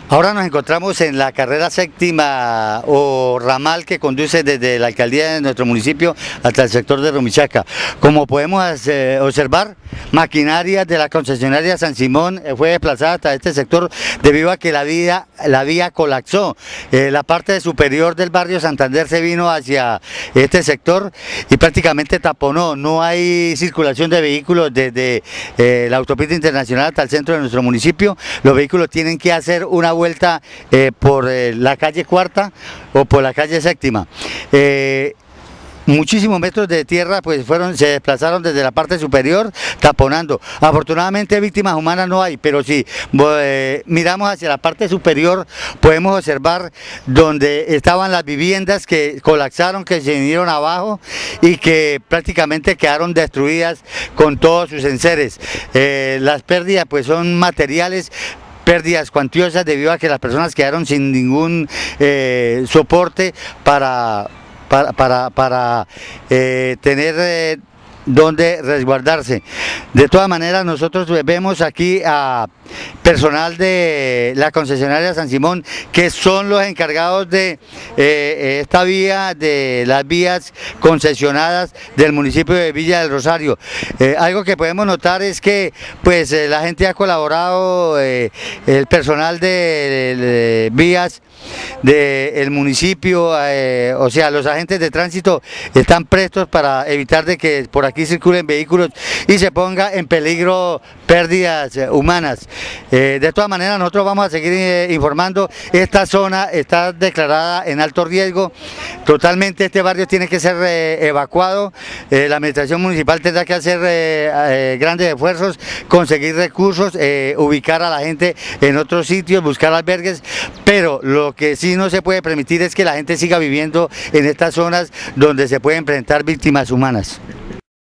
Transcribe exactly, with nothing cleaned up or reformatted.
Ahora nos encontramos en la carrera séptima o ramal que conduce desde la alcaldía de nuestro municipio hasta el sector de Rumichaca. Como podemos eh, observar, maquinaria de la concesionaria San Simón eh, fue desplazada hasta este sector debido a que la vía, la vía colapsó. Eh, la parte superior del barrio Santander se vino hacia este sector y prácticamente taponó. No hay circulación de vehículos desde eh, la autopista internacional hasta el centro de nuestro municipio. Los vehículos tienen que hacer una vuelta eh, por eh, la calle Cuarta o por la calle Séptima. Eh, Muchísimos metros de tierra pues fueron, se desplazaron desde la parte superior taponando. Afortunadamente víctimas humanas no hay, pero si eh, miramos hacia la parte superior podemos observar donde estaban las viviendas que colapsaron, que se vinieron abajo y que prácticamente quedaron destruidas con todos sus enseres. Eh, las pérdidas pues son materiales, pérdidas cuantiosas debido a que las personas quedaron sin ningún eh, soporte para, para, para, para eh, tener eh, donde resguardarse. De todas maneras, nosotros vemos aquí a personal de la concesionaria San Simón, que son los encargados de eh, esta vía, de las vías concesionadas del municipio de Villa del Rosario. Eh, algo que podemos notar es que pues eh, la gente ha colaborado, eh, el personal de, de, de vías del municipio, eh, o sea, los agentes de tránsito están prestos para evitar de que por aquí circulen vehículos y se ponga en peligro pérdidas eh, humanas. Eh, de todas maneras, nosotros vamos a seguir eh, informando. Esta zona está declarada en alto riesgo, totalmente este barrio tiene que ser eh, evacuado. Eh, la administración municipal tendrá que hacer eh, eh, grandes esfuerzos, conseguir recursos, eh, ubicar a la gente en otros sitios, buscar albergues, pero lo que sí no se puede permitir es que la gente siga viviendo en estas zonas donde se pueden presentar víctimas humanas.